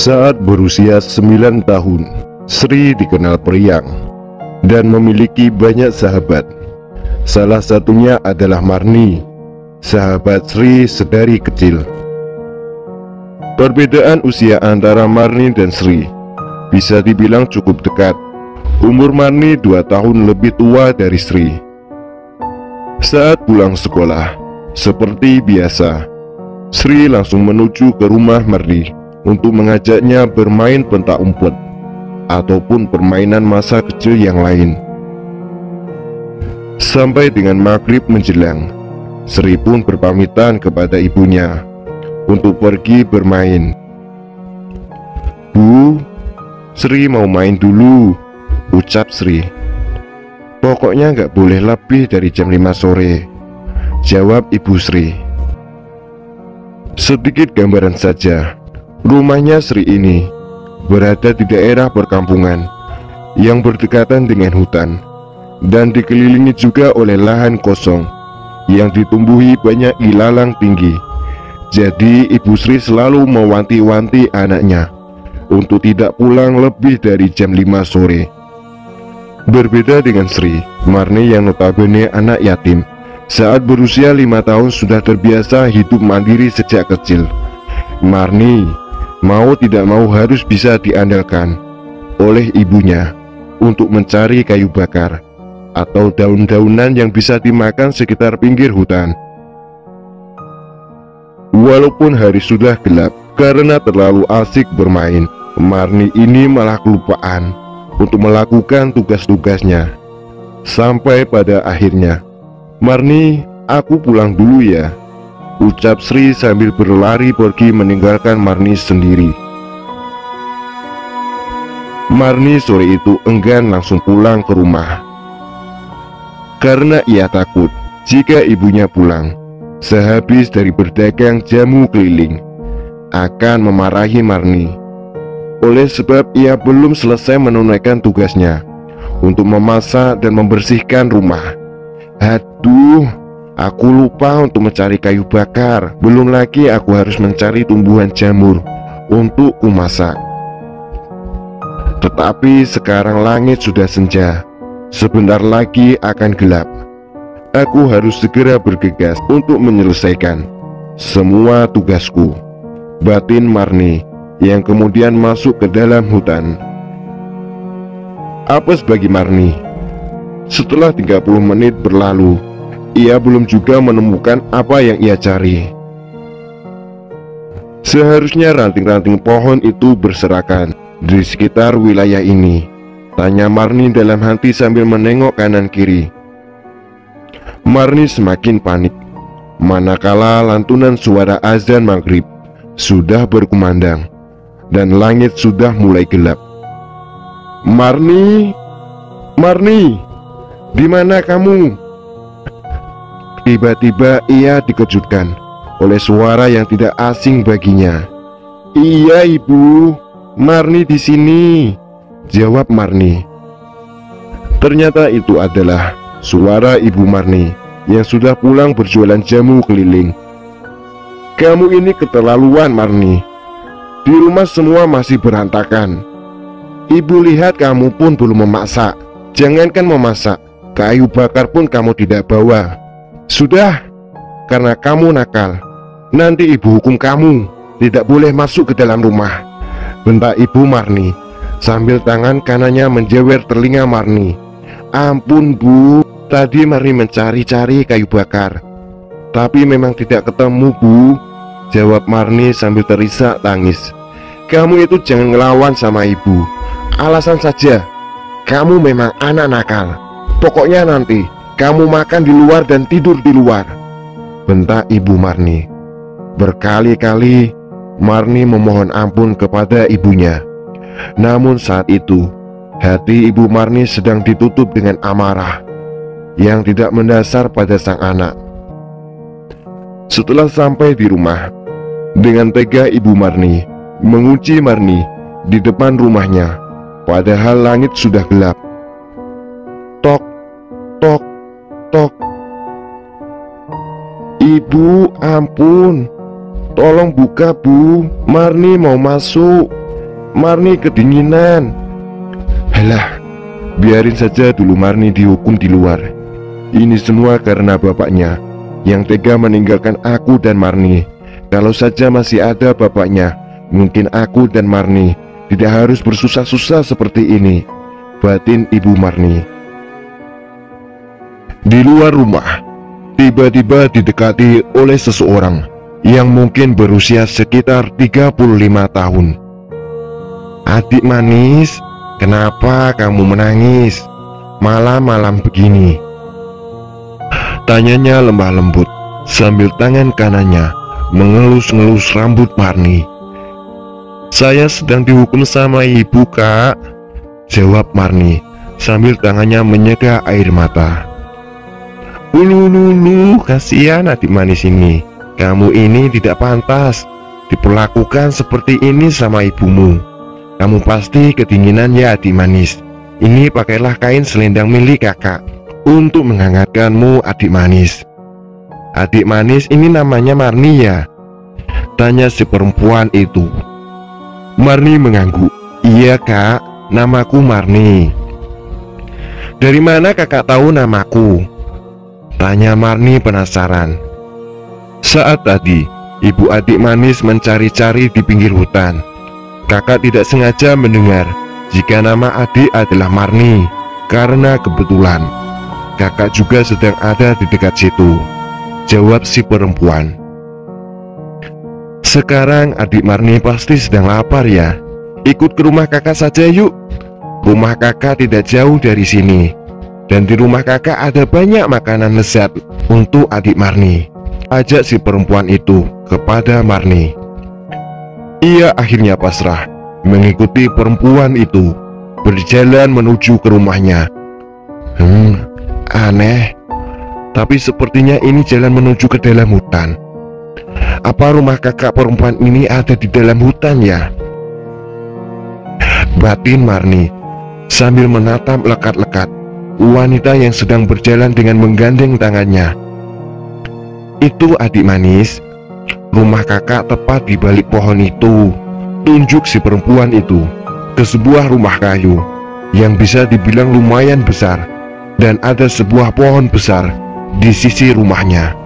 Saat berusia 9 tahun, Sri dikenal periang dan memiliki banyak sahabat. Salah satunya adalah Marni, sahabat Sri sedari kecil. Perbedaan usia antara Marni dan Sri bisa dibilang cukup dekat. Umur Marni 2 tahun lebih tua dari Sri. Saat pulang sekolah, seperti biasa, Sri langsung menuju ke rumah Marni untuk mengajaknya bermain pentak umpet ataupun permainan masa kecil yang lain. Sampai dengan maghrib menjelang, Sri pun berpamitan kepada ibunya untuk pergi bermain. "Bu, Sri mau main dulu," ucap Sri. "Pokoknya nggak boleh lebih dari jam 5 sore," jawab ibu Sri. Sedikit gambaran saja, rumahnya Sri ini berada di daerah perkampungan yang berdekatan dengan hutan dan dikelilingi juga oleh lahan kosong yang ditumbuhi banyak ilalang tinggi. Jadi ibu Sri selalu mewanti-wanti anaknya untuk tidak pulang lebih dari jam 5 sore. Berbeda dengan Sri, Marni yang notabene anak yatim, saat berusia 5 tahun sudah terbiasa hidup mandiri sejak kecil. Marni mau tidak mau harus bisa diandalkan oleh ibunya untuk mencari kayu bakar atau daun-daunan yang bisa dimakan sekitar pinggir hutan. Walaupun hari sudah gelap karena terlalu asik bermain, Marni ini malah kelupaan untuk melakukan tugas-tugasnya. Sampai pada akhirnya, "Marni, aku pulang dulu ya," ucap Sri sambil berlari pergi meninggalkan Marni sendiri. Marni sore itu enggan langsung pulang ke rumah karena ia takut jika ibunya pulang sehabis dari berdagang jamu keliling akan memarahi Marni, oleh sebab ia belum selesai menunaikan tugasnya untuk memasak dan membersihkan rumah. "Aduh, aku lupa untuk mencari kayu bakar. Belum lagi aku harus mencari tumbuhan jamur untuk kumasak. Tetapi sekarang langit sudah senja. Sebentar lagi akan gelap. Aku harus segera bergegas untuk menyelesaikan semua tugasku," batin Marni yang kemudian masuk ke dalam hutan. Apes bagi Marni, setelah 30 menit berlalu, ia belum juga menemukan apa yang ia cari. Seharusnya ranting-ranting pohon itu berserakan di sekitar wilayah ini, tanya Marni dalam hati sambil menengok kanan kiri. Marni semakin panik manakala lantunan suara azan maghrib sudah berkumandang dan langit sudah mulai gelap. "Marni, Marni, di mana kamu?" Tiba-tiba ia dikejutkan oleh suara yang tidak asing baginya. "Iya ibu, Marni di sini," jawab Marni. Ternyata itu adalah suara ibu Marni yang sudah pulang berjualan jamu keliling. "Kamu ini keterlaluan, Marni. Di rumah semua masih berantakan. Ibu lihat kamu pun belum memasak. Jangankan memasak, kayu bakar pun kamu tidak bawa. Sudah, karena kamu nakal, nanti ibu hukum kamu tidak boleh masuk ke dalam rumah," bentak ibu Marni sambil tangan kanannya menjewer telinga Marni. "Ampun bu, tadi Marni mencari-cari kayu bakar, tapi memang tidak ketemu bu," jawab Marni sambil terisak tangis. "Kamu itu jangan ngelawan sama ibu. Alasan saja, kamu memang anak nakal. Pokoknya nanti kamu makan di luar dan tidur di luar," bentak ibu Marni. Berkali-kali Marni memohon ampun kepada ibunya. Namun saat itu hati ibu Marni sedang ditutup dengan amarah yang tidak mendasar pada sang anak. Setelah sampai di rumah, dengan tega ibu Marni mengunci Marni di depan rumahnya, padahal langit sudah gelap. Tok, tok, tok. "Ibu, ampun, tolong buka bu, Marni mau masuk," Marni kedinginan. Halah, biarin saja dulu Marni dihukum di luar. Ini semua karena bapaknya yang tega meninggalkan aku dan Marni. Kalau saja masih ada bapaknya, mungkin aku dan Marni tidak harus bersusah-susah seperti ini, batin Ibu Marni. Di luar rumah, tiba-tiba didekati oleh seseorang yang mungkin berusia sekitar 35 tahun. Adik manis, kenapa kamu menangis malam-malam begini? Tanyanya lemah lembut sambil tangan kanannya mengelus-ngelus rambut Marni. Saya sedang dihukum sama ibu, Kak, jawab Marni sambil tangannya menyeka air mata. Ulu, kasihan adik manis ini. Kamu ini tidak pantas diperlakukan seperti ini sama ibumu. Kamu pasti kedinginan ya adik manis. Ini pakailah kain selendang milik kakak untuk menghangatkanmu adik manis. Adik manis ini namanya Marni ya? Tanya si perempuan itu. Marni mengangguk. Iya kak, namaku Marni. Dari mana kakak tahu namaku? Tanya Marni penasaran. Saat tadi, ibu adik manis mencari-cari di pinggir hutan. Kakak tidak sengaja mendengar jika nama adik adalah Marni. Karena kebetulan kakak juga sedang ada di dekat situ, jawab si perempuan. Sekarang adik Marni pasti sedang lapar ya. Ikut ke rumah kakak saja yuk. Rumah kakak tidak jauh dari sini, dan di rumah kakak ada banyak makanan lezat untuk adik Marni, ajak si perempuan itu kepada Marni. Ia akhirnya pasrah mengikuti perempuan itu berjalan menuju ke rumahnya. Aneh, tapi sepertinya ini jalan menuju ke dalam hutan. Apa rumah kakak perempuan ini ada di dalam hutan ya? Batin Marni sambil menatap lekat-lekat wanita yang sedang berjalan dengan menggandeng tangannya. Itu adik manis, rumah kakak tepat di balik pohon itu. Tunjuk si perempuan itu ke sebuah rumah kayu yang bisa dibilang lumayan besar, dan ada sebuah pohon besar di sisi rumahnya.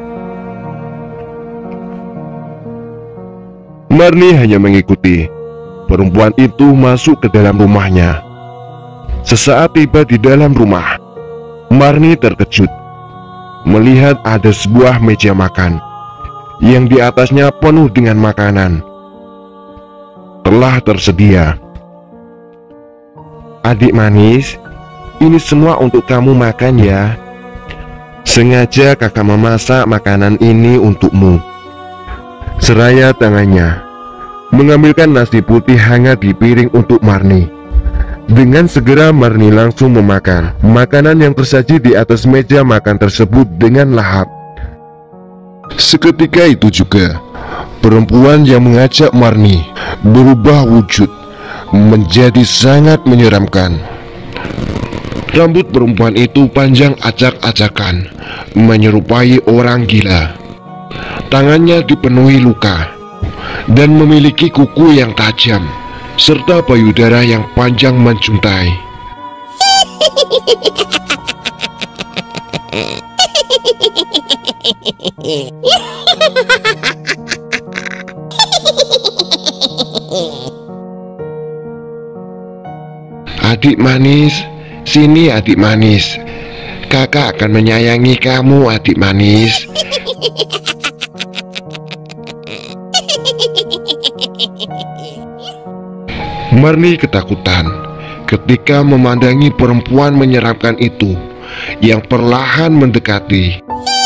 Marni hanya mengikuti perempuan itu masuk ke dalam rumahnya. Sesaat tiba di dalam rumah, Marni terkejut melihat ada sebuah meja makan yang di atasnya penuh dengan makanan telah tersedia. Adik manis, ini semua untuk kamu makan ya. Sengaja kakak memasak makanan ini untukmu. Seraya tangannya mengambilkan nasi putih hangat di piring untuk Marni. Dengan segera Marni langsung memakan makanan yang tersaji di atas meja makan tersebut dengan lahap. Seketika itu juga perempuan yang mengajak Marni berubah wujud menjadi sangat menyeramkan. Rambut perempuan itu panjang acak-acakan, menyerupai orang gila. Tangannya dipenuhi luka dan memiliki kuku yang tajam serta payudara yang panjang menjuntai. Adik manis, sini adik manis. Kakak akan menyayangi kamu adik manis. Marni ketakutan ketika memandangi perempuan menyeramkan itu yang perlahan mendekati.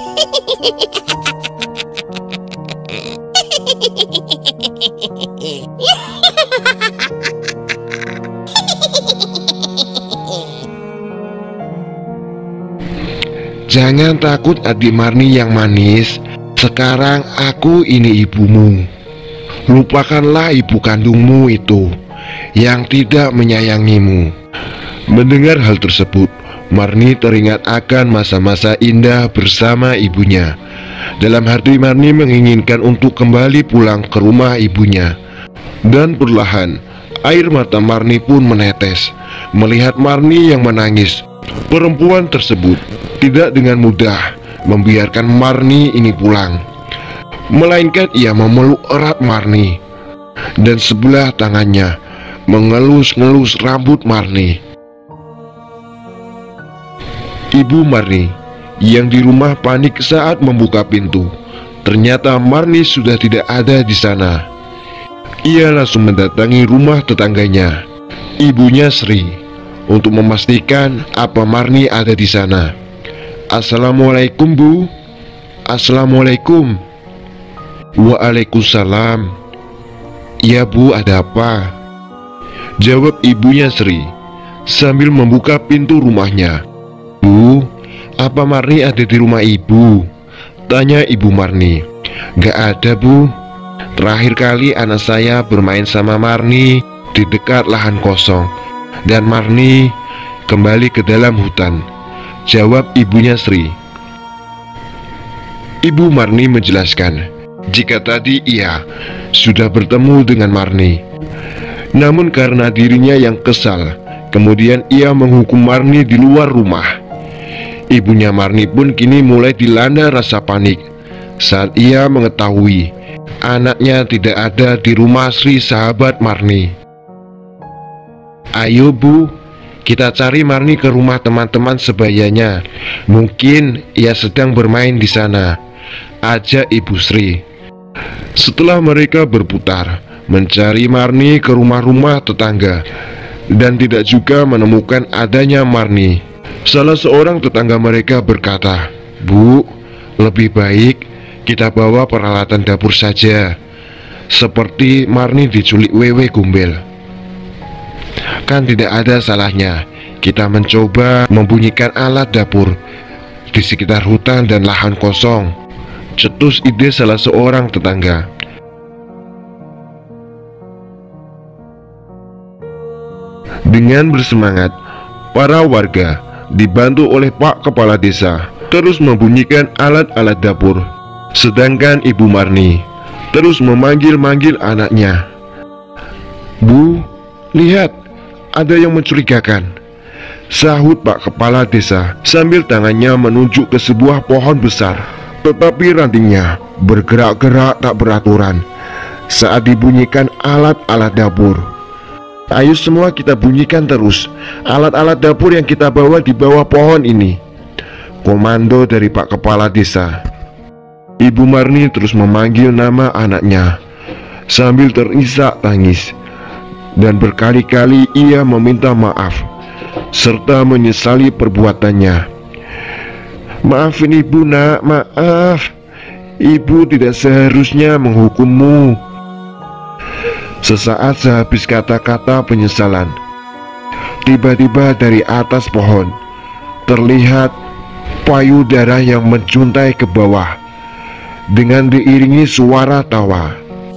Jangan takut adik Marni yang manis. Sekarang aku ini ibumu. Lupakanlah ibu kandungmu itu yang tidak menyayangimu. Mendengar hal tersebut, Marni teringat akan masa-masa indah bersama ibunya. Dalam hati Marni menginginkan untuk kembali pulang ke rumah ibunya. Dan perlahan Air mata Marni pun menetes melihat Marni yang menangis. Perempuan tersebut tidak dengan mudah membiarkan Marni ini pulang, melainkan ia memeluk erat Marni dan sebelah tangannya mengelus-ngelus rambut Marni. Ibu Marni yang di rumah panik saat membuka pintu. Ternyata Marni sudah tidak ada di sana. Ia langsung mendatangi rumah tetangganya, ibunya Sri, untuk memastikan apa Marni ada di sana. "Assalamualaikum, Bu." "Assalamualaikum." "Waalaikumsalam." "Ya, Bu, ada apa?" jawab ibunya Sri sambil membuka pintu rumahnya. "Bu, apa Marni ada di rumah Ibu?" tanya ibu Marni. "Gak ada, Bu. Terakhir kali anak saya bermain sama Marni di dekat lahan kosong, dan Marni kembali ke dalam hutan," jawab ibunya Sri. Ibu Marni menjelaskan jika tadi ia sudah bertemu dengan Marni, namun karena dirinya yang kesal, kemudian ia menghukum Marni di luar rumah. Ibunya Marni pun kini mulai dilanda rasa panik saat ia mengetahui anaknya tidak ada di rumah Sri, sahabat Marni. "Ayo, Bu, kita cari Marni ke rumah teman-teman sebayanya. Mungkin ia sedang bermain di sana," ajak ibu Sri. Setelah mereka berputar mencari Marni ke rumah-rumah tetangga dan tidak juga menemukan adanya Marni, salah seorang tetangga mereka berkata, "Bu, lebih baik kita bawa peralatan dapur saja. Seperti Marni diculik wewe gombel. Kan tidak ada salahnya kita mencoba membunyikan alat dapur di sekitar hutan dan lahan kosong," cetus ide salah seorang tetangga. Dengan bersemangat, para warga dibantu oleh Pak Kepala Desa terus membunyikan alat-alat dapur, sedangkan Ibu Marni terus memanggil-manggil anaknya. "Bu, lihat, ada yang mencurigakan," sahut Pak Kepala Desa sambil tangannya menunjuk ke sebuah pohon besar, tetapi rantingnya bergerak-gerak tak beraturan saat dibunyikan alat-alat dapur. "Ayo semua kita bunyikan terus alat-alat dapur yang kita bawa di bawah pohon ini," komando dari Pak Kepala Desa. Ibu Marni terus memanggil nama anaknya sambil terisak tangis, dan berkali-kali ia meminta maaf serta menyesali perbuatannya. "Maafin Ibu, Nak, maaf. Ibu tidak seharusnya menghukummu." Sesaat sehabis kata-kata penyesalan, tiba-tiba dari atas pohon terlihat payudara yang mencuntai ke bawah dengan diiringi suara tawa.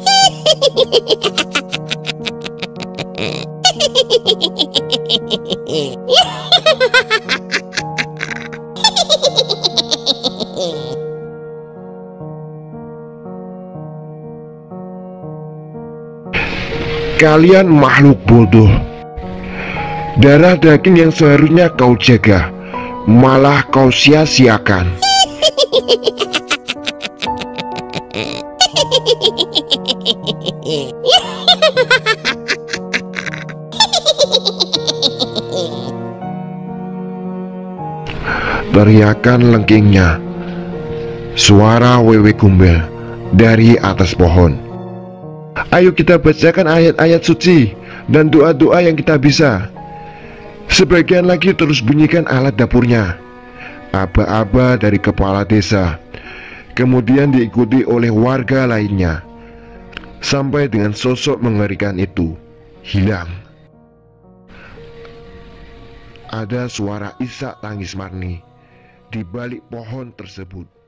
"Kalian makhluk bodoh. Darah daging yang seharusnya kau jaga, malah kau sia-siakan." Teriakan lengkingnya suara wewe gombel dari atas pohon. "Ayo kita bacakan ayat-ayat suci dan doa-doa yang kita bisa." Sebagian lagi terus bunyikan alat dapurnya, aba-aba dari kepala desa, kemudian diikuti oleh warga lainnya, sampai dengan sosok mengerikan itu hilang. Ada suara isak tangis Marni di balik pohon tersebut.